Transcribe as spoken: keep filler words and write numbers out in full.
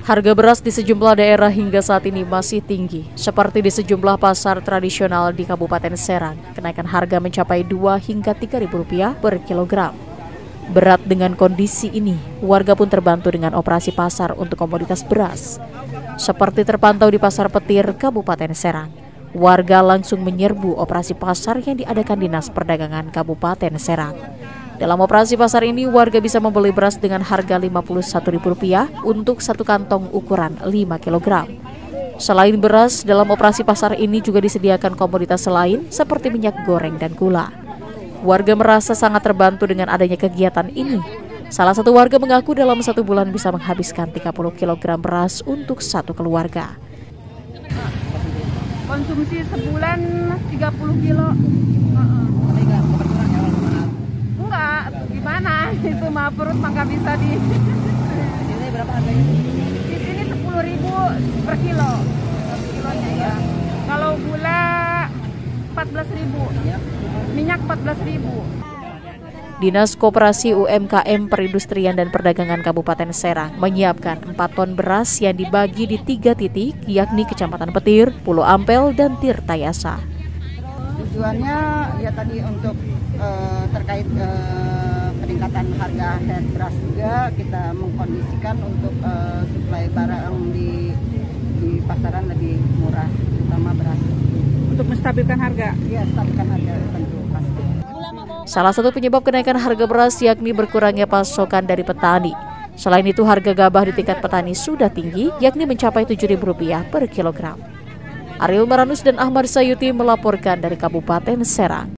Harga beras di sejumlah daerah hingga saat ini masih tinggi, seperti di sejumlah pasar tradisional di Kabupaten Serang. Kenaikan harga mencapai dua hingga tiga ribu rupiah per kilogram. Berat dengan kondisi ini, warga pun terbantu dengan operasi pasar untuk komoditas beras. Seperti terpantau di Pasar Petir, Kabupaten Serang, warga langsung menyerbu operasi pasar yang diadakan Dinas Perdagangan Kabupaten Serang. Dalam operasi pasar ini, warga bisa membeli beras dengan harga lima puluh satu ribu rupiah untuk satu kantong ukuran lima kilogram. Selain beras, dalam operasi pasar ini juga disediakan komoditas lain seperti minyak goreng dan gula. Warga merasa sangat terbantu dengan adanya kegiatan ini. Salah satu warga mengaku dalam satu bulan bisa menghabiskan tiga puluh kilogram beras untuk satu keluarga. Konsumsi sebulan tiga puluh kilo. Enggak, gimana? Itu mah perut mah nggak bisa di. Ini berapa harganya? Di sini sepuluh ribu per kilo. Per kilonya ya. Kalau gula empat belas ribu. Minyak empat belas ribu. Dinas Koperasi U M K M Perindustrian dan Perdagangan Kabupaten Serang menyiapkan empat ton beras yang dibagi di tiga titik, yakni Kecamatan Petir, Pulau Ampel, dan Tirtayasa. Tujuannya ya tadi untuk uh, terkait uh, peningkatan harga head beras juga, kita mengkondisikan untuk uh, suplai barang di di pasaran lebih murah, terutama beras. Untuk menstabilkan harga? Iya, stabilkan harga tentu pasti. Salah satu penyebab kenaikan harga beras yakni berkurangnya pasokan dari petani. Selain itu, harga gabah di tingkat petani sudah tinggi, yakni mencapai tujuh ribu rupiah per kilogram. Ariel Maranus dan Ahmad Sayuti melaporkan dari Kabupaten Serang.